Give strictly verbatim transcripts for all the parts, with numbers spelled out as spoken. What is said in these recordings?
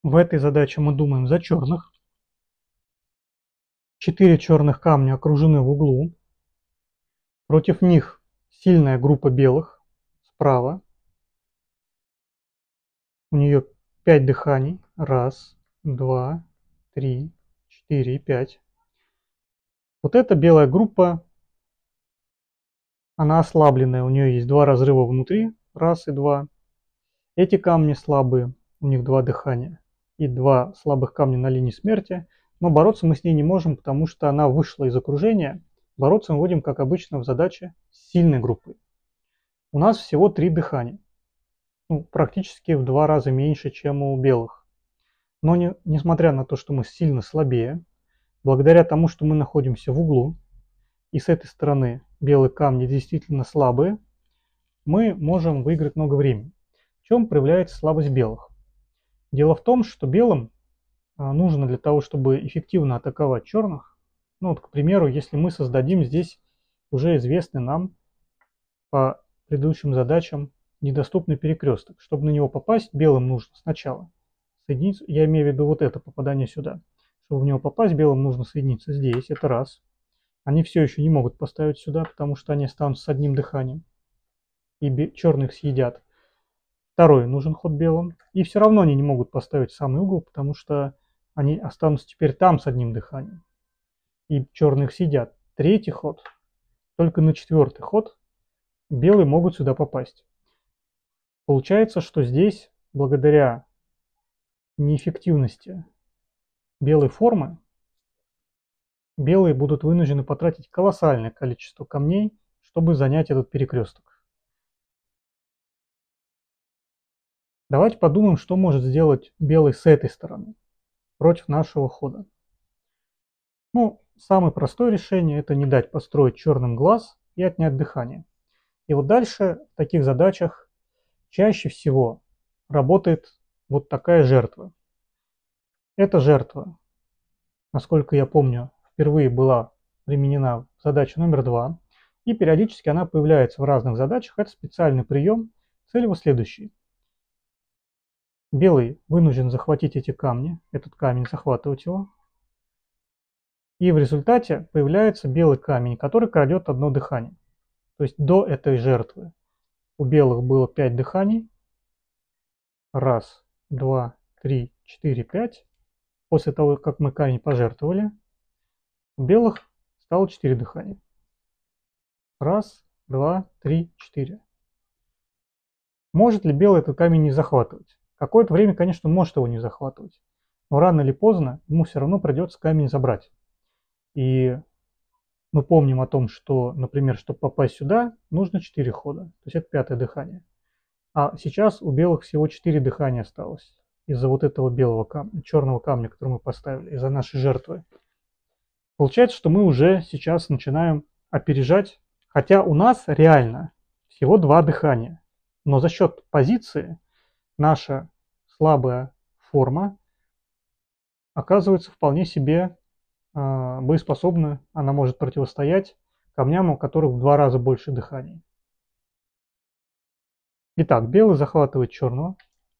В этой задаче мы думаем за черных. Четыре черных камня окружены в углу. Против них сильная группа белых справа. У нее пять дыханий. Раз, два, три, четыре и пять. Вот эта белая группа, она ослабленная. У нее есть два разрыва внутри. Раз и два. Эти камни слабые. У них два дыхания. И два слабых камня на линии смерти. Но бороться мы с ней не можем, потому что она вышла из окружения. Бороться мы будем, как обычно, в задаче с сильной группой. У нас всего три дыхания. Ну, практически в два раза меньше, чем у белых. Но не, несмотря на то, что мы сильно слабее, благодаря тому, что мы находимся в углу, и с этой стороны белые камни действительно слабые, мы можем выиграть много времени. В чем проявляется слабость белых? Дело в том, что белым нужно для того, чтобы эффективно атаковать черных, ну вот, к примеру, если мы создадим здесь уже известный нам по предыдущим задачам недоступный перекресток. Чтобы на него попасть, белым нужно сначала соединиться, я имею в виду вот это попадание сюда. Чтобы в него попасть, белым нужно соединиться здесь, это раз. Они все еще не могут поставить сюда, потому что они останутся с одним дыханием. И черных съедят. Второй нужен ход белым. И все равно они не могут поставить самый угол, потому что они останутся теперь там с одним дыханием. И черных съедят. Третий ход. Только на четвертый ход белые могут сюда попасть. Получается, что здесь, благодаря неэффективности белой формы, белые будут вынуждены потратить колоссальное количество камней, чтобы занять этот перекресток. Давайте подумаем, что может сделать белый с этой стороны против нашего хода. Ну, самое простое решение – это не дать построить черным глаз и отнять дыхание. И вот дальше в таких задачах чаще всего работает вот такая жертва. Эта жертва, насколько я помню, впервые была применена в задаче номер два, и периодически она появляется в разных задачах. Это специальный прием. Цель его следующая. Белый вынужден захватить эти камни, этот камень, захватывать его. И в результате появляется белый камень, который крадет одно дыхание. То есть до этой жертвы у белых было пять дыханий. Раз, два, три, четыре, пять. После того, как мы камень пожертвовали, у белых стало четыре дыхания. Раз, два, три, четыре. Может ли белый этот камень не захватывать? Какое-то время, конечно, может его не захватывать. Но рано или поздно ему все равно придется камень забрать. И мы помним о том, что, например, чтобы попасть сюда, нужно четыре хода. То есть это пятое дыхание. А сейчас у белых всего четыре дыхания осталось. Из-за вот этого белого камня, черного камня, который мы поставили, из-за нашей жертвы. Получается, что мы уже сейчас начинаем опережать. Хотя у нас реально всего два дыхания. Но за счет позиции наша слабая форма оказывается вполне себе э, боеспособна. Она может противостоять камням, у которых в два раза больше дыханий. Итак, белый захватывает черного.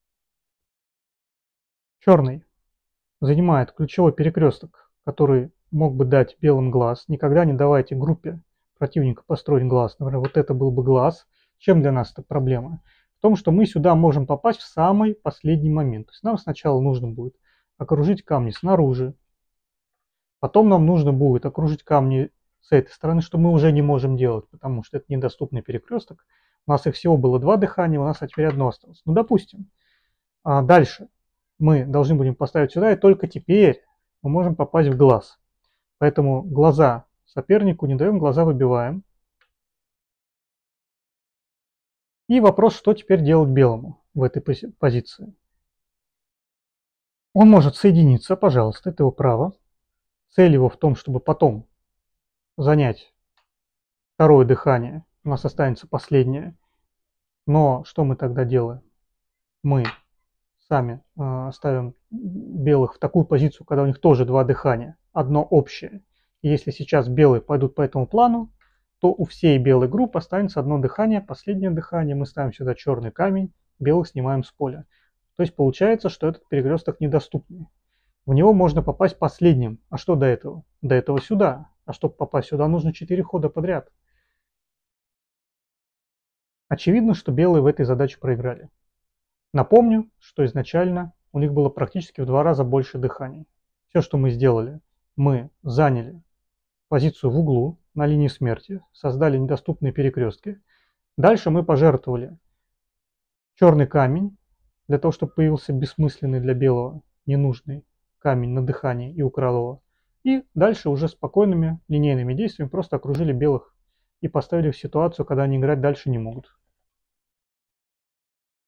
Черный занимает ключевой перекресток, который мог бы дать белым глаз. Никогда не давайте группе противника построить глаз. Например, вот это был бы глаз. Чем для нас это проблема? В том, что мы сюда можем попасть в самый последний момент. То есть нам сначала нужно будет окружить камни снаружи. Потом нам нужно будет окружить камни с этой стороны, что мы уже не можем делать, потому что это недоступный перекресток. У нас их всего было два дыхания, у нас теперь одно осталось. Ну, допустим. А дальше мы должны будем поставить сюда, и только теперь мы можем попасть в глаз. Поэтому глаза сопернику не даем, глаза выбиваем. И вопрос, что теперь делать белому в этой позиции. Он может соединиться, пожалуйста, это его право. Цель его в том, чтобы потом занять второе дыхание. У нас останется последнее. Но что мы тогда делаем? Мы сами э, ставим белых в такую позицию, когда у них тоже два дыхания, одно общее. И если сейчас белые пойдут по этому плану, то у всей белой группы останется одно дыхание, последнее дыхание. Мы ставим сюда черный камень, белых снимаем с поля. То есть получается, что этот перекресток недоступный. В него можно попасть последним. А что до этого? До этого сюда. А чтобы попасть сюда, нужно четыре хода подряд. Очевидно, что белые в этой задаче проиграли. Напомню, что изначально у них было практически в два раза больше дыханий. Все, что мы сделали, мы заняли позицию в углу на линии смерти, создали недоступные перекрестки. Дальше мы пожертвовали черный камень, для того, чтобы появился бессмысленный для белого, ненужный камень на дыхании и украл его. И дальше уже спокойными линейными действиями просто окружили белых и поставили в ситуацию, когда они играть дальше не могут.